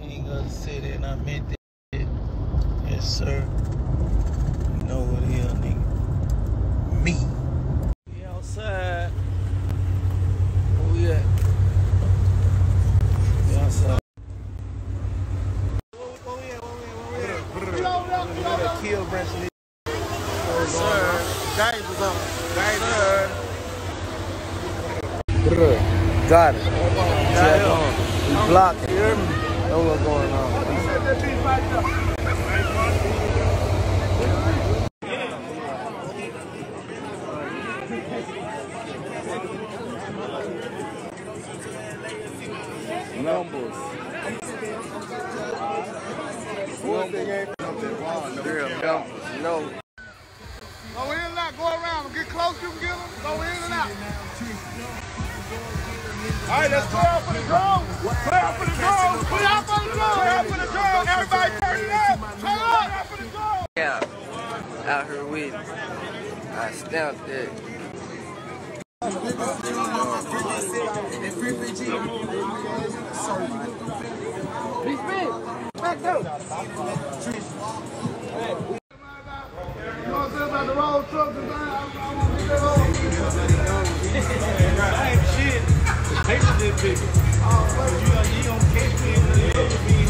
King of the city, and I meant that. Yes, sir. You know what it is, nigga. Me. We outside. Where we at? We outside. Kill branch. Sir. Guys was on. Sir. Got it. We blocked it. You hear me? Know what's going on. Numbers. No. Go in and out, go around, get close, you can get them, go in and out. All right, let's play out for the drone. Play out for the drone. Play out for the drone. Play out for the drone. Everybody turn it up. Turn it up for the drone. Yeah, out here with it. I stamped it. Back up. You know what I'm saying about the road trucks and things? I want to get that road. I ain't shit. The paper did big. You don't catch me in the